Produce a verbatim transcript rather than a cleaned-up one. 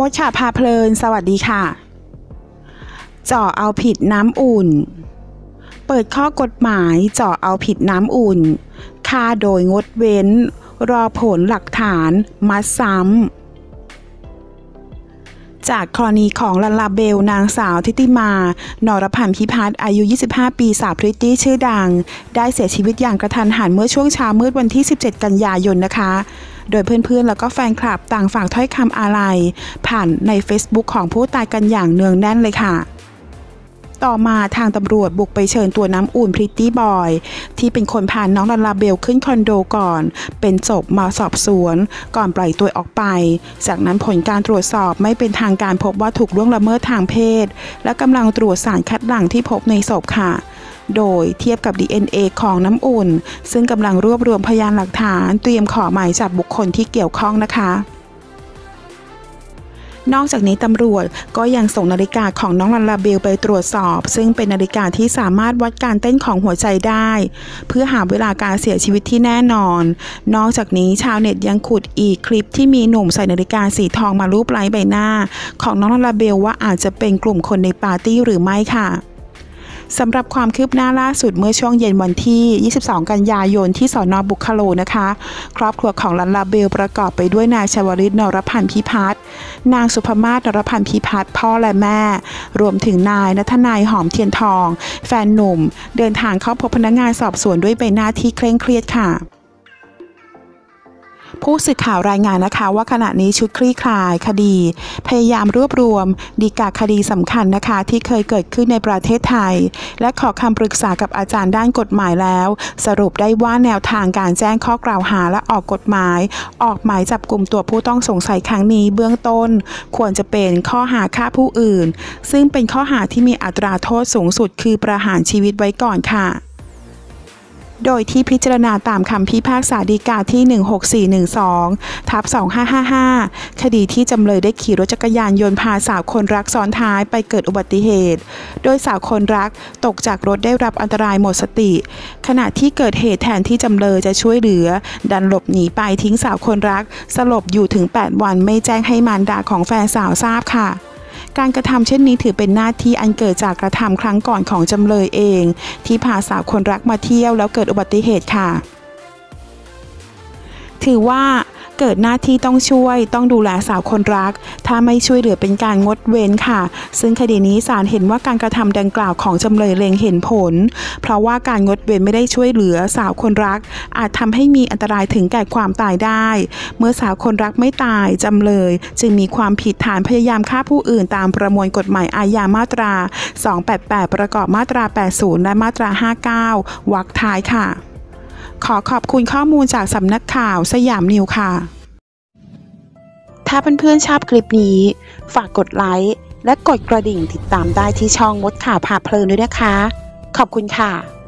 มดค่ะพาเพลินสวัสดีค่ะเจาะเอาผิดน้ำอุ่นเปิดข้อกฎหมายเจาะเอาผิดน้ำอุ่นฆ่าโดยงดเว้นรอผลหลักฐานมัดซ้ำจากกรณีของลาลาเบลนางสาวทิติมานรพันธ์พิพัฒน์อายุยี่สิบห้าปีสาวพริตตี้ชื่อดังได้เสียชีวิตอย่างกระทันหันเมื่อช่วงเช้ามืดวันที่สิบเจ็ดกันยายนนะคะโดยเพื่อนๆแล้วก็แฟนคลับต่างฝากถ้อยคำอาลัยผ่านใน Facebook ของผู้ตายกันอย่างเนืองแน่นเลยค่ะต่อมาทางตำรวจบุกไปเชิญตัวน้ำอุ่นพริตตี้บอยที่เป็นคนพาน้องลาลาเบลขึ้นคอนโดก่อนเป็นศพมาสอบสวนก่อนปล่อยตัวออกไปจากนั้นผลการตรวจสอบไม่เป็นทางการพบว่าถูกล่วงละเมิดทางเพศและกำลังตรวจสารคัดหลั่งที่พบในศพค่ะโดยเทียบกับ ดี เอ็น เอ ของน้ำอุ่นซึ่งกำลังรวบรวมพยานหลักฐานเตรียมขอหมายจับบุคคลที่เกี่ยวข้องนะคะนอกจากนี้ตำรวจก็ยังส่งนาฬิกาของน้องลาลาเบลไปตรวจสอบซึ่งเป็นนาฬิกาที่สามารถวัดการเต้นของหัวใจได้เพื่อหาเวลาการเสียชีวิตที่แน่นอนนอกจากนี้ชาวเน็ตยังขุดอีกคลิปที่มีหนุ่มใส่นาฬิกาสีทองมารูปไล้ใบหน้าของน้องลาลาเบลว่าอาจจะเป็นกลุ่มคนในปาร์ตี้หรือไม่ค่ะสำหรับความคืบหน้าล่าสุดเมื่อช่วงเย็นวันที่ยี่สิบสองกันยายนที่สน.บุคโลนะคะครอบครัวของลาลาเบลประกอบไปด้วยนายชวลิตนรพันธ์พิพัฒน์นางสุภมาศนรพันธ์พิพัฒน์พ่อและแม่รวมถึงนายณัฐนัยหอมเทียนทองแฟนหนุ่มเดินทางเข้าพบพนักงานสอบสวนด้วยใบหน้าที่เคร่งเครียดค่ะผู้สื่อข่าวรายงานนะคะว่าขณะนี้ชุดคลี่คลายคดีพยายามรวบรวมดีกาคดีสำคัญนะคะที่เคยเกิดขึ้นในประเทศไทยและขอคำปรึกษากับอาจารย์ด้านกฎหมายแล้วสรุปได้ว่าแนวทางการแจ้งข้อกล่าวหาและออกกฎหมายออกหมายจับกลุ่มตัวผู้ต้องสงสัยครั้งนี้เบื้องต้นควรจะเป็นข้อหาฆ่าผู้อื่นซึ่งเป็นข้อหาที่มีอัตราโทษสูงสุดคือประหารชีวิตไว้ก่อนค่ะโดยที่พิจารณาตามคำพิพากษาฎีกาที่หนึ่งหกสี่หนึ่งสองทับสองห้าห้าห้าคดีที่จำเลยได้ขี่รถจักรยานยนต์พาสาวคนรักซ้อนท้ายไปเกิดอุบัติเหตุโดยสาวคนรักตกจากรถได้รับอันตรายหมดสติขณะที่เกิดเหตุแทนที่จำเลยจะช่วยเหลือดันหลบหนีไปทิ้งสาวคนรักสลบอยู่ถึงแปดวันไม่แจ้งให้มารดาของแฟนสาวทราบค่ะการกระทำเช่นนี้ถือเป็นหน้าที่อันเกิดจากกระทำครั้งก่อนของจำเลยเองที่พาสาวคนรักมาเที่ยวแล้วเกิดอุบัติเหตุค่ะถือว่าเกิดหน้าที่ต้องช่วยต้องดูแลสาวคนรักถ้าไม่ช่วยเหลือเป็นการงดเว้นค่ะซึ่งคดีนี้ศาลเห็นว่าการกระทำดังกล่าวของจำเลยเล็งเห็นผลเพราะว่าการงดเว้นไม่ได้ช่วยเหลือสาวคนรักอาจทำให้มีอันตรายถึงแก่ความตายได้เมื่อสาวคนรักไม่ตายจำเลยจึงมีความผิดฐานพยายามฆ่าผู้อื่นตามประมวลกฎหมายอาญามาตราสองแปดแปดประกอบมาตราแปดสิบและมาตราห้าสิบเก้าวรรคท้ายค่ะขอขอบคุณข้อมูลจากสำนักข่าวสยามนิวค่ะถ้าเพื่อนๆชอบคลิปนี้ฝากกดไลค์และกดกระดิ่งติดตามได้ที่ช่องมดข่าวพาเพลินด้วยนะคะขอบคุณค่ะ